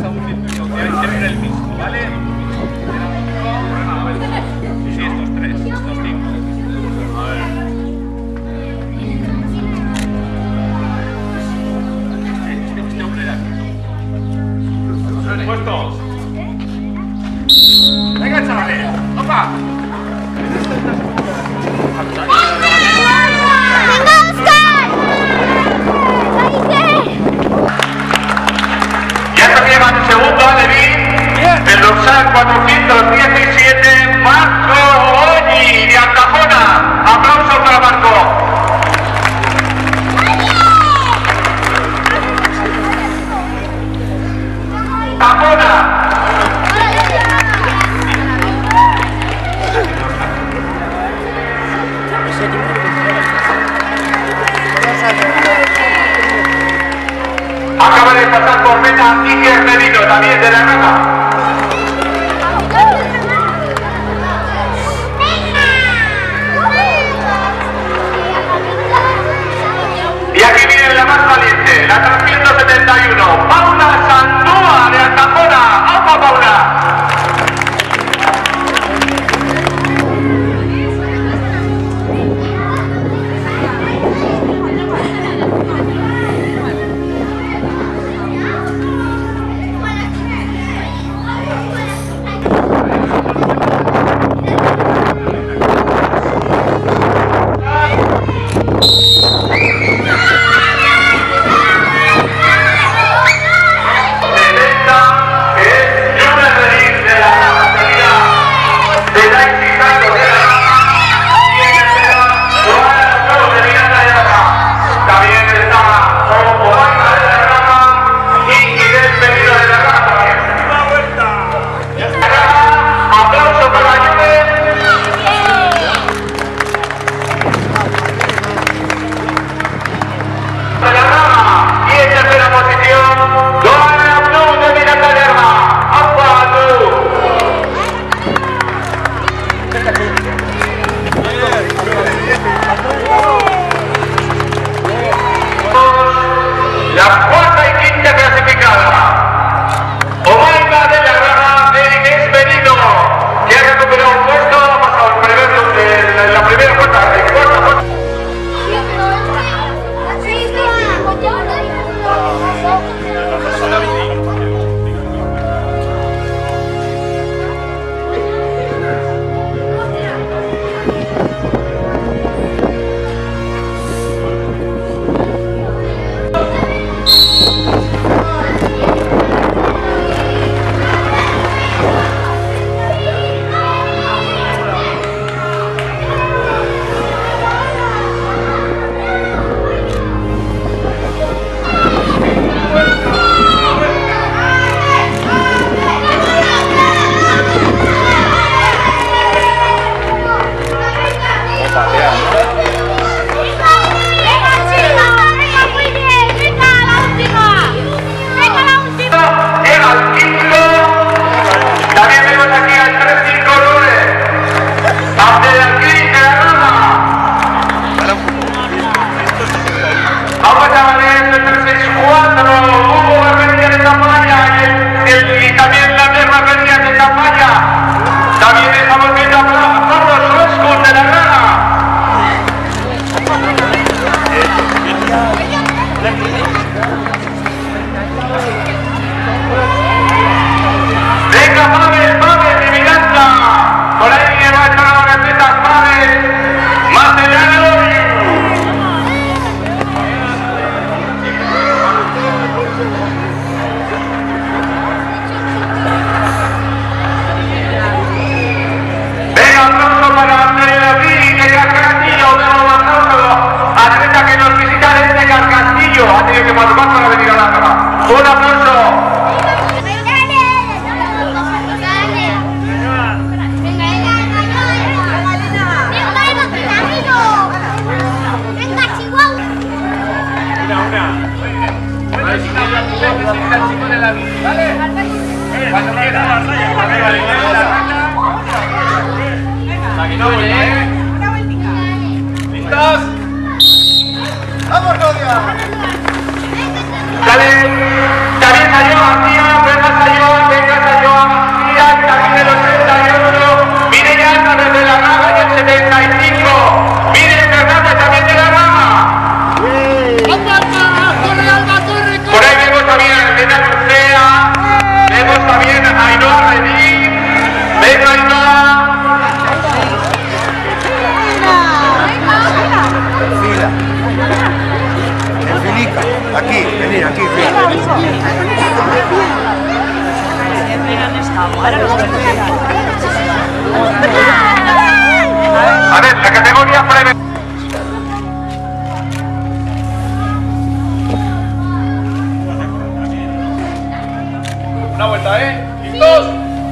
a un circuito que hay siempre el mismo, ¿vale? Sí, estos tres, estos cinco. A ver. Este hombre de aquí. Puestos. Venga, chavales. ¡Opa! Segundo alevín, el dorsal 417, Marco Oñi de Altafona. Aplausos para Marco. Altafona. Acaba de pasar por meta Iker Merino, también de la Raja. Y aquí viene la más valiente, la 371, Paula Sandúa de Altafona. ¡Opa, Paula! La cuarta y quinta clasificada. Omaima de la Raja, Eric Benito, que ha recuperado un puesto, ha pasado la primera cuarta. Ha tenido que madrugar para venir a la cama. ¡Un aplauso! ¿Listos? ¡Vamos, Claudia! También salió García, A ver, la categoría breve. Una vuelta, ¡Listos!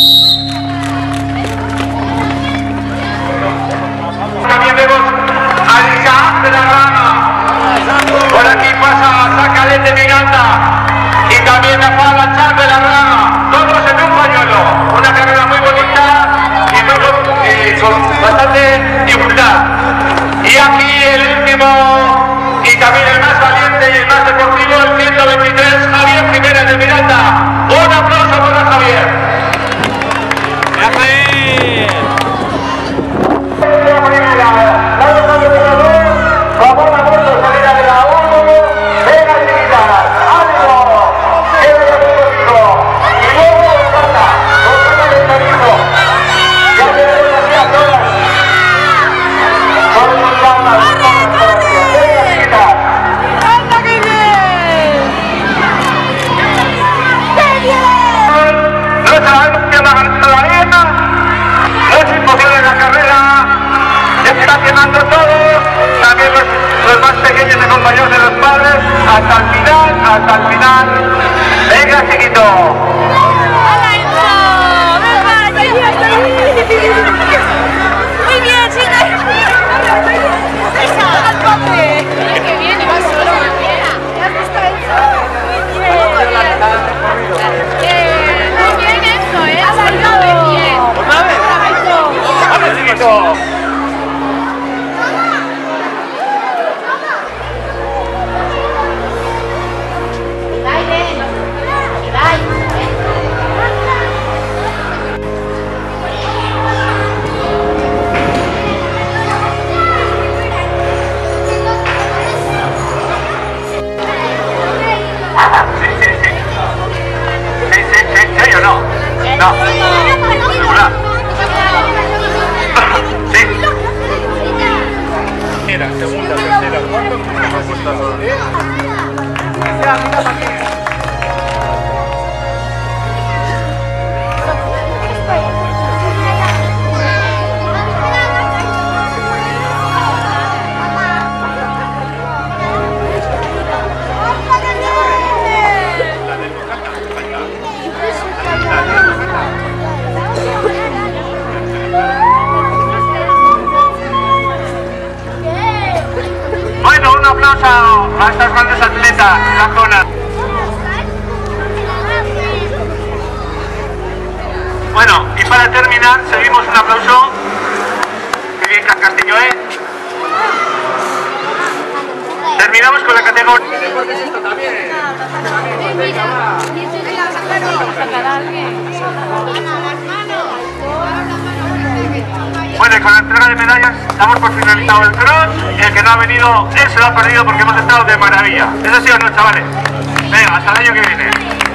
También vemos al Isaac de la Grana. Por aquí pasa Sacalete Miranda. Y también la Fala Char de la Grana. Todos en un pañuelo. Una carrera muy bonita y con bastante dificultad. Y aquí el último y también el más valiente y el más deportivo, el 123, Javier Jiménez de Miranda. Un aplauso para Javier. Los más pequeños acompañados de los padres hasta el final. Venga, chiquito. Muy bien, chicas. Qué bien, iba solo, muy bien. ¿Has visto eso? Muy bien esto, ha salido muy bien. ¿Otra vez? ¡Vamos, chiquito! ¿Sí o no? No. ¿Segura? Sí. Primera, segunda, tercera, cuarta, hemos puesto a los 10. Bueno, un aplauso a estas grandes atletas en la zona. Bueno, y para terminar, seguimos un aplauso. Qué bien, Castillo, Terminamos con la categoría. Bueno, y con la entrega de medallas damos por finalizado el cross. Y el que no ha venido, él se lo ha perdido porque hemos estado de maravilla. Eso sí o no, chavales. Venga, hasta el año que viene.